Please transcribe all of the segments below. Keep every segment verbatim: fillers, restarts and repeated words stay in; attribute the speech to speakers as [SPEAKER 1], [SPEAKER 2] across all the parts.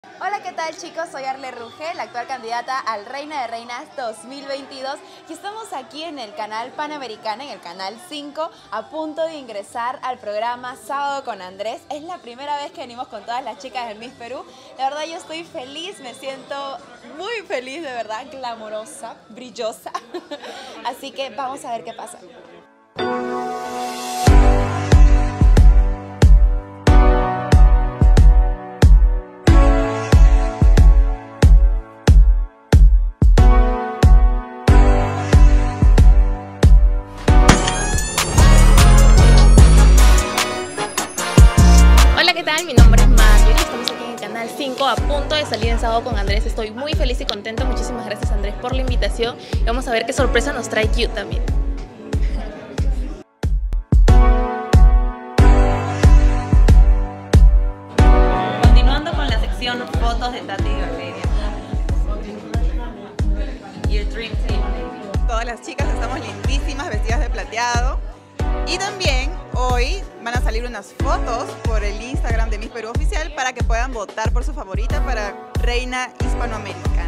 [SPEAKER 1] Hola, ¿qué tal, chicos? Soy Arle Rugel, la actual candidata al Reina de Reinas dos mil veintidós, y estamos aquí en el canal Panamericana, en el canal cinco, a punto de ingresar al programa Sábado con Andrés. Es la primera vez que venimos con todas las chicas del Miss Perú. La verdad, yo estoy feliz, me siento muy feliz, de verdad, glamorosa, brillosa. Así que vamos a ver qué pasa.
[SPEAKER 2] Hola, ¿qué tal? Mi nombre es Marjorie, estamos aquí en el canal cinco a punto de salir en Sábado con Andrés. Estoy muy feliz y contenta, muchísimas gracias Andrés por la invitación y vamos a ver qué sorpresa nos trae Q también.
[SPEAKER 3] Continuando con la sección fotos de Tati y Valeria. Your Dream Team.
[SPEAKER 4] Todas las chicas estamos lindísimas, vestidas de plateado. Y también hoy van a salir unas fotos por el Instagram de Miss Perú Oficial para que puedan votar por su favorita para Reina Hispanoamericana.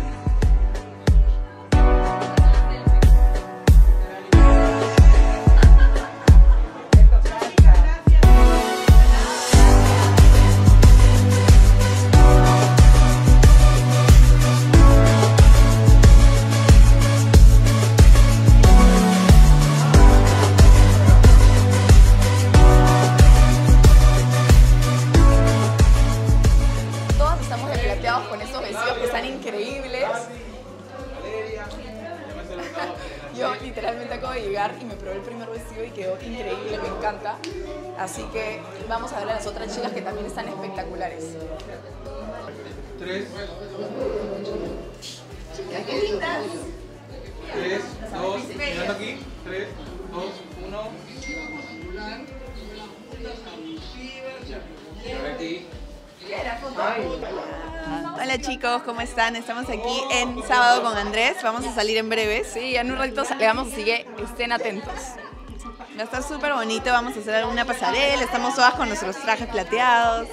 [SPEAKER 1] Con esos vestidos que están increíbles. Yo literalmente acabo de llegar y me probé el primer vestido y quedó increíble, me encanta. Así que vamos a ver a las otras chicas que también están espectaculares.
[SPEAKER 5] Tres.
[SPEAKER 1] Chicas, qué lindas.
[SPEAKER 5] Tres, dos, mirando aquí. Tres, dos, uno. Aquí.
[SPEAKER 4] Hola chicos, ¿cómo están? Estamos aquí en Sábado con Andrés, vamos a salir en breve.
[SPEAKER 1] Sí, en un ratito salgamos, así que estén atentos.
[SPEAKER 4] Va a estar súper bonito, vamos a hacer alguna pasarela, estamos todas con nuestros trajes plateados.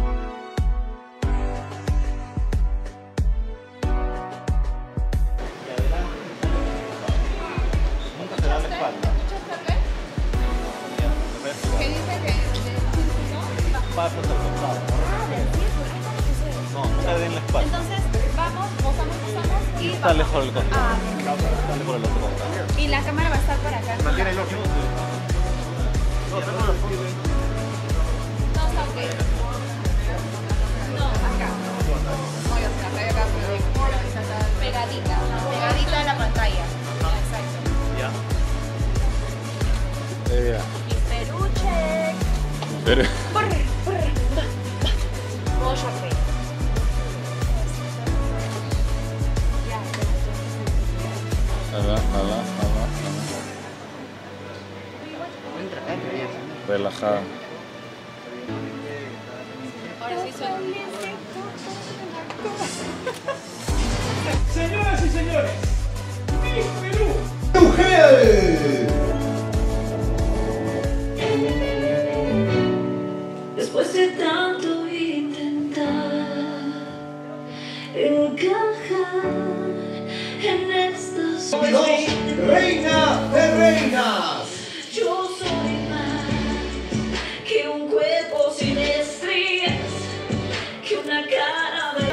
[SPEAKER 1] ¿Qué dice que
[SPEAKER 6] Pasos al costado. No, no se den la espalda.
[SPEAKER 1] Entonces, vamos, posamos, posamos y
[SPEAKER 6] Sale
[SPEAKER 1] vamos.
[SPEAKER 6] por el costado.
[SPEAKER 1] Ah,
[SPEAKER 6] Sale por el otro costado.
[SPEAKER 1] y la cámara va a estar por acá.
[SPEAKER 6] Mantiene el ojo. No, tengo los ojos.
[SPEAKER 1] No, está ok. No, acá. No, yo se la traigo acá, pero pegadita. Pegadita a la pantalla. Exacto.
[SPEAKER 6] Ya. Eh,
[SPEAKER 1] Miss Perú, check.
[SPEAKER 6] Pero...
[SPEAKER 1] Brr, brr, ba, ba. Modo chape. Ya.
[SPEAKER 6] Ala, ala, ala, ala. Relajada.
[SPEAKER 1] Ahora sí suena.
[SPEAKER 7] Señoras y señores, Miss Perú.
[SPEAKER 8] Después de tanto intentar encajar en estas
[SPEAKER 7] Reina de reinas.
[SPEAKER 8] yo soy más que un cuerpo sin estrías, que una cara de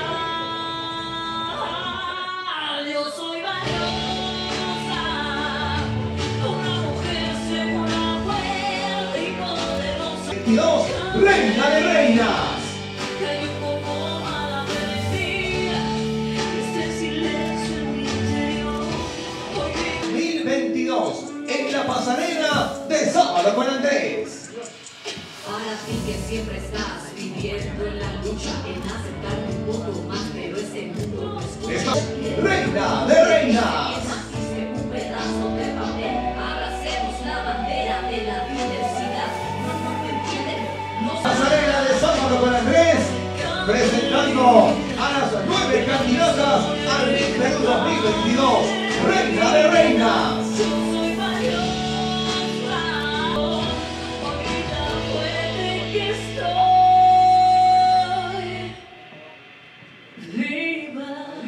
[SPEAKER 8] yo soy valiosa, una mujer segura, fuerte y poderosa.
[SPEAKER 7] veintidós, Reina de reinas.
[SPEAKER 8] Hay un poco a la melodía, este silencio en mi interior. Hoy
[SPEAKER 7] dos mil veintidós, en la pasarela de Sábado con Andrés.
[SPEAKER 8] para ti que siempre estás viviendo en la lucha, en aceptarme un poco más, pero ese mundo no escucha.
[SPEAKER 7] Esta Reina de reinas.
[SPEAKER 8] Naciste un pedazo de papel, abracemos la bandera de la diversidad. No, no me entienden, no
[SPEAKER 7] Pasarela de Sábado con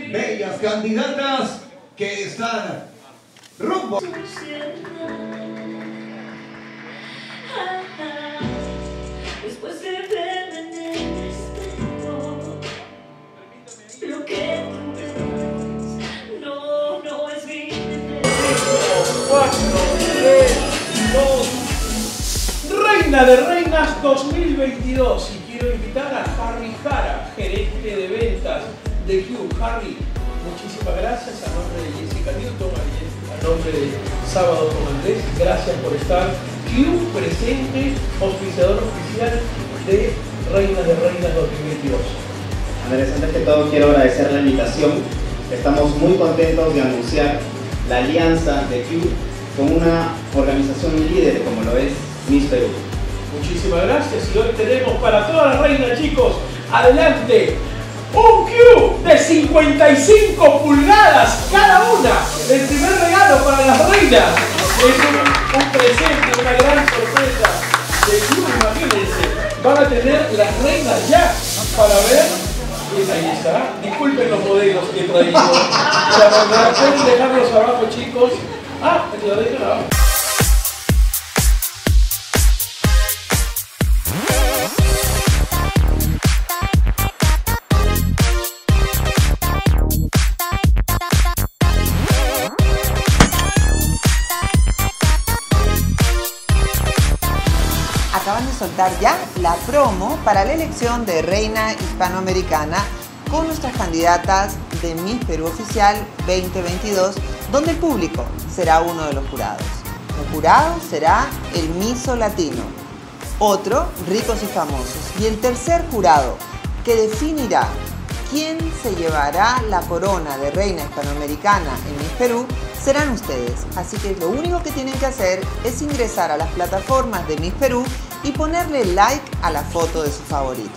[SPEAKER 7] bellas candidatas que están rumbo.
[SPEAKER 8] Después de verme en el espejo, lo que tú ves, no, no es mi
[SPEAKER 9] cuatro, tres, dos. Reina de Reinas dos mil veintidós. Y quiero invitar a Harry Jara, gerente de ventas de Q. Harry, muchísimas gracias a nombre de Jessica Newton, a nombre de Sábado con Andrés. Gracias por estar. Q presente, auspiciador oficial de Reinas de Reinas dos mil veintidós.
[SPEAKER 10] Andrés, antes que todo quiero agradecer la invitación. Estamos muy contentos de anunciar la alianza de Q con una organización líder como lo es Miss Perú.
[SPEAKER 9] Muchísimas gracias y hoy tenemos para todas las reinas, chicos, adelante, un Q de cincuenta y cinco pulgadas cada una. El primer regalo para las reinas es un, un presente, una gran sorpresa de Q, imagínense. Van a tener las reinas ya para ver. Pues ahí está. Disculpen los modelos que he traído. La verdad, pueden dejarlos abajo, chicos. Ah, te lo dejan abajo.
[SPEAKER 4] Acaban de soltar ya la promo para la elección de Reina Hispanoamericana con nuestras candidatas de Miss Perú Oficial veinte veintidós, donde el público será uno de los jurados. El jurado será el Miso Latino, otro Ricos y Famosos, y el tercer jurado que definirá quién se llevará la corona de Reina Hispanoamericana en Miss Perú serán ustedes. Así que lo único que tienen que hacer es ingresar a las plataformas de Miss Perú y ponerle like a la foto de su favorita.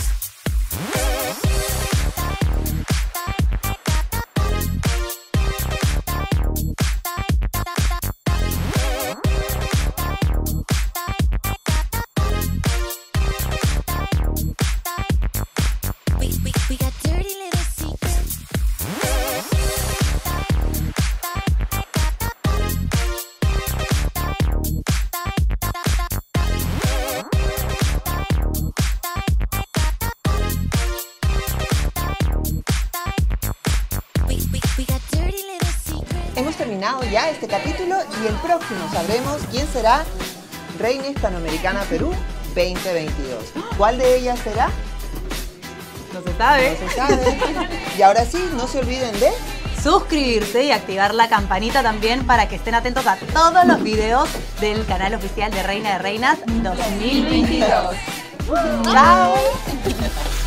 [SPEAKER 4] Hemos terminado ya este capítulo y el próximo sabremos quién será Reina Hispanoamericana Perú veinte veintidós. ¿Cuál de ellas será?
[SPEAKER 3] No se sabe.
[SPEAKER 4] No se sabe. Y ahora sí, no se olviden de
[SPEAKER 3] suscribirse y activar la campanita también para que estén atentos a todos los videos del canal oficial de Reina de Reinas dos mil veintidós.
[SPEAKER 4] ¡Chao!